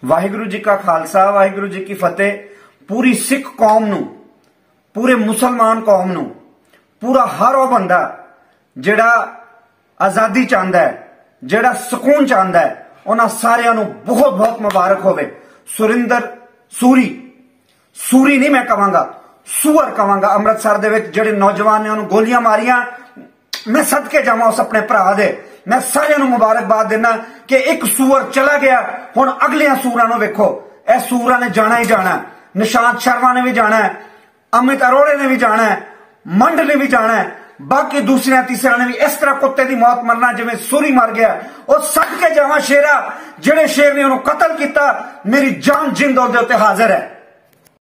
वाहिगुरु जी का खालसा, वाहिगुरु जी की फतेह। पूरी सिख कौम नू, पूरे मुसलमान कौम नू, पूरा हर वो बंदा जिहड़ा आजादी चाहता है, जिहड़ा सुकून चाहता है, उन्हां सारियां नू बहुत बहुत मुबारक होवे। सुरिंदर सूरी नहीं मैं कहांगा, सूअर कहांगा। अमृतसर दे विच जिहड़े नौजवान ने उन्होंने गोलियां मारियां, मैं सदके जावां उस अपने भरा दे। मैं सारियां नू मुबारकबाद देना कि एक सूअर चला गया, हुण अगलियां सूरां नू वेखो। ए सूरां ने जाना ही जाना, निशांत शर्मा ने भी जाना है, अमित अरोड़े ने भी जाना है, मंड ने भी जाना है, बाकी दूसरे तीसरे ने भी इस तरह कुत्ते की मौत मरना जिवें सूरी मर गया। और सदके जावां शेरा, जिहड़े शेर ने उन्होंने कतल किया, मेरी जान जिंद उहदे उत्ते हाजिर है।